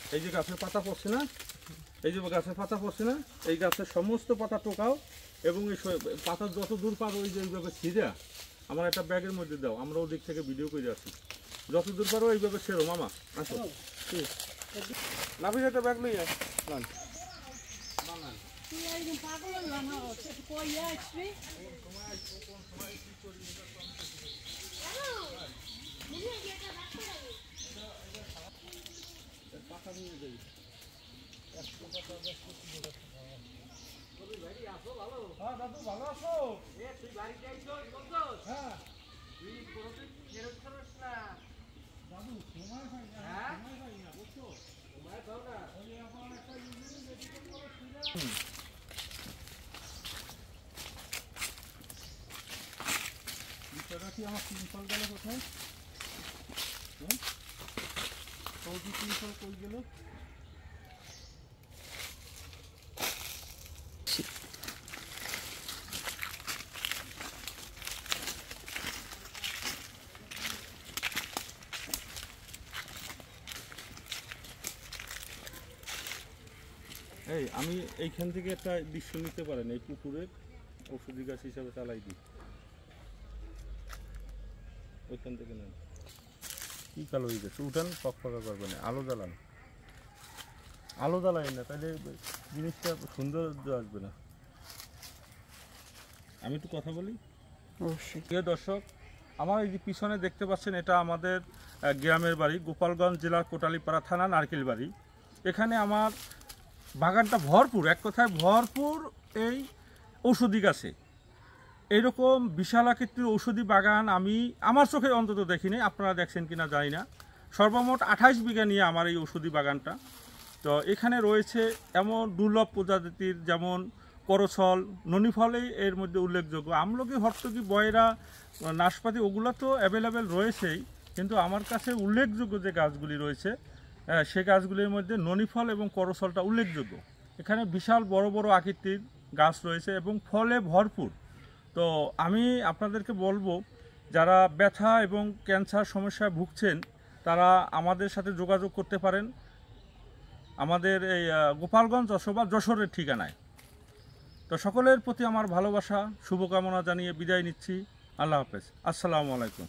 এই যে গাছের পাতা পড়ছে না, এই যে গাছের পাতা পড়ছে না, এই গাছের সমস্ত পাতা টোকাও এবং এই পাতা যত দূর পারো ওই যে এইভাবে ছিঁড়া আমার একটা ব্যাগের মধ্যে দাও, আমরা ওদিক থেকে ভিডিও করে আসি। যত দূর পারো এইভাবে সেরো মামা। আসো নাফিস একটা ব্যাগ লই আয়। দাদু ভালো আছো? তুই বাড়িতে আইছস বলছস? হ্যাঁ। তুই কোনোদিন ফেরত করছ না দাদু, সময় হয় না, সময় হয় না বুঝছো, সময় দাও না। ওই এখন একটা ইঞ্জিন মেডিকেল কলেজ ছিল, বিষয়টা কি আমার 3 সাল গেল কোথায়? হ্যাঁ, সৌদি 3 সাল কই গেল? এই আমি এইখান থেকে একটা দৃশ্য নিতে পারেন, এই পুকুরের ঔষধি গাছ হিসাবে চালাই দিই, ওইখান থেকে নেন। কী কালো হয়ে গেছে, উঠান, পকপকা করবে না, আলো জ্বালান, আলো জ্বালাই না, তাহলে জিনিসটা সৌন্দর্য আসবে না। আমি একটু কথা বলি। অবশ্যই। প্রিয় দর্শক, আমার এই যে পিছনে দেখতে পাচ্ছেন, এটা আমাদের গ্রামের বাড়ি, গোপালগঞ্জ জেলার কোটালীপাড়া থানা নারকেল বাড়ি। এখানে আমার বাগানটা ভরপুর, এক কথায় ভরপুর এই ঔষধি গাছে। এইরকম বিশাল আকৃতির ঔষধি বাগান আমি আমার চোখে অন্তত দেখিনি, আপনারা দেখছেন কিনা জানি না। সর্বমোট 28 বিঘা নিয়ে আমার এই ঔষধি বাগানটা। তো এখানে রয়েছে এমন দুর্লভ প্রজাতির, যেমন করছল, ননিফলেই এর মধ্যে উল্লেখযোগ্য। আমলকি, হর্তকি, বয়রা, নাশপাতি ওগুলো তো অ্যাভেলেবেল রয়েছেই, কিন্তু আমার কাছে উল্লেখযোগ্য যে গাছগুলি রয়েছে সে গাছগুলির মধ্যে ননিফল এবং করছলটা উল্লেখযোগ্য। এখানে বিশাল বড় বড় আকৃতির গাছ রয়েছে এবং ফলে ভরপুর। তো আমি আপনাদেরকে বলবো, যারা ব্যথা এবং ক্যান্সার সমস্যায় ভুগছেন তারা আমাদের সাথে যোগাযোগ করতে পারেন আমাদের এই গোপালগঞ্জ অথবা যশোরের ঠিকানায়। তো সকলের প্রতি আমার ভালোবাসা, শুভকামনা জানিয়ে বিদায় নিচ্ছি। আল্লাহ হাফেজ, আসসালামু আলাইকুম।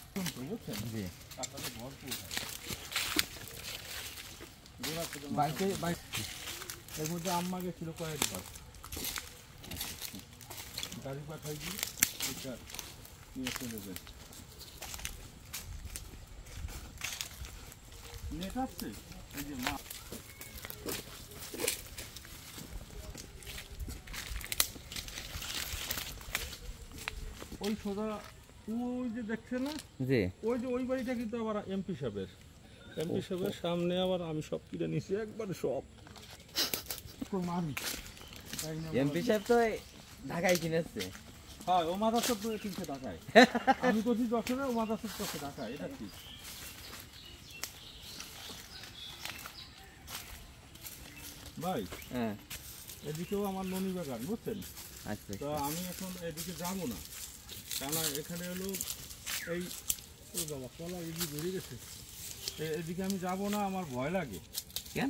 এর মধ্যে আম্মা গেছিল কয়েকবার, গাড়ি পাঠাই দিয়ে এটা নিয়ে চলে যায়। নেট আসছে, এই যে মা ওই সোজা ওই যে দেখছেন না, ওই যে ওই বাড়িটা কিন্তু আবার এমপি সাহেবের সামনে। আবার আমি সব কিনে নিছি একবার, সব এমপি সাহেব তো ঢাকায় কিনেছে। হ্যাঁ, ও মাথা সব কিনছে ঢাকায়। আমি করছি যশোরে, ও মাথা সব করছে ঢাকায়। এটা ঠিক। ভাই হ্যাঁ, এদিকেও আমার ননি বাগান, বুঝছেন? আচ্ছা। তো আমি এখন এদিকে যাবো না, কেননা এখানে হলো এই বাবা কলা এদিকে বেরিয়ে গেছে, এদিকে আমি যাবো না, আমার ভয় লাগে। কেন?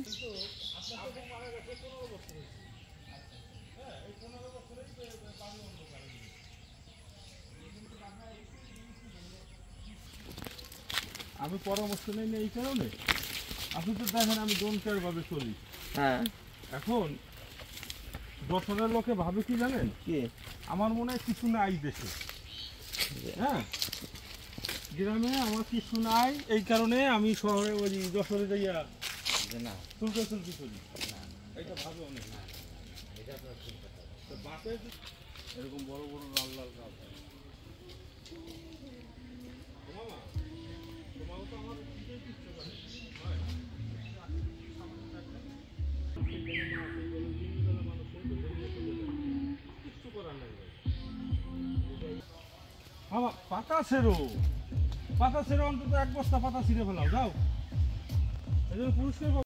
আমি পরামর্শ নেই না এই কারণে, আপনি তো দেখেন আমি ডোনকেয়ার ভাবে চলি। হ্যাঁ, এখন যশোরের লোকে ভাবে কি জানেন, কি আমার মনে হয় কিছু নাই দেশে। হ্যাঁ, গ্রামে আমার কিছু নাই, এই কারণে আমি শহরে ওই যশোরে যাইয়া না চুলকে চুলকি চলি। এটা ভাবে অনেক না, এটা তো বাসে এরকম বড় বড় লাল লাল গাছ। পাতা ছেড়ো অন্তত 1 বস্তা পাতা ছিঁড়ে ফেলাও, যাও, এই জন্য পুরস্কার।